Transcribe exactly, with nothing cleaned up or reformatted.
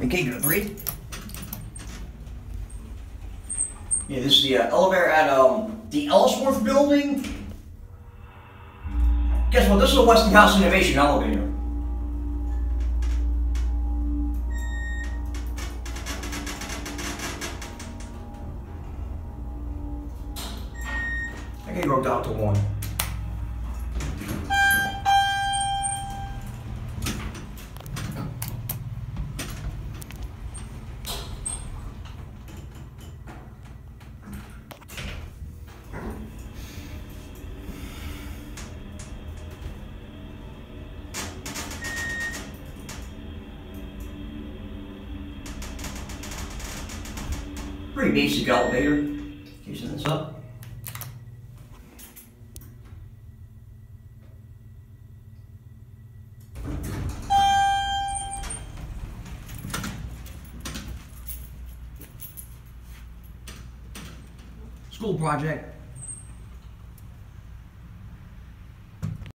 Okay, good. Breathe. Yeah, this is the uh, elevator at um, the Ellisworth building. Guess what? This is a Westinghouse Innovation elevator. I can go down to one. Pretty basic elevator. Casing this up. School project.